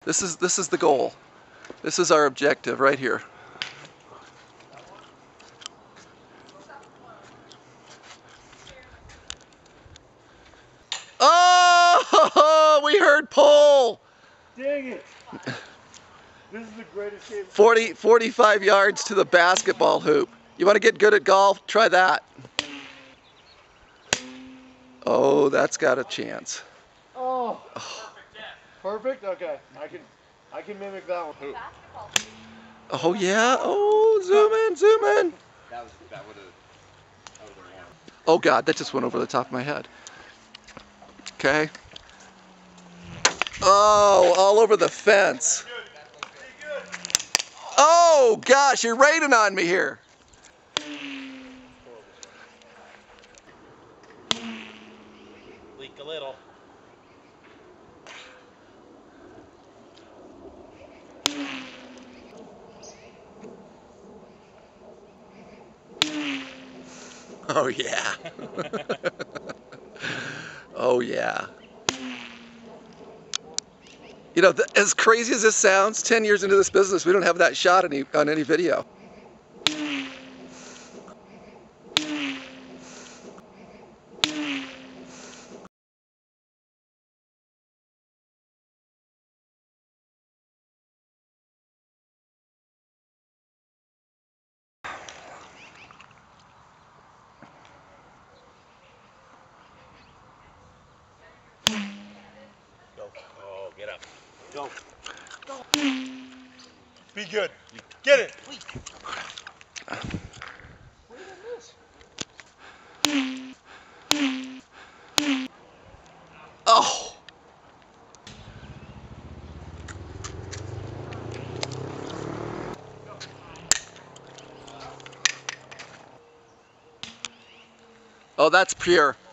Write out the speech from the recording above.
This is the goal. This is our objective right here. Oh, we heard pull. Dang it. This is the greatest game. 45 yards to the basketball hoop. You want to get good at golf? Try that. Oh, that's got a chance. Oh. Perfect? Okay. I can mimic that one. Oh yeah. Oh, zoom in. That would have won. Oh God, that just went over the top of my head. Okay. Oh, all over the fence. Oh gosh, you're raining on me here. Leak a little. Oh yeah. Oh yeah. You know, as crazy as this sounds, 10 years into this business, we don't have that shot on any video. Go. Oh, get up. Go. Go. Be good. Get it. Oh. Oh, that's pure.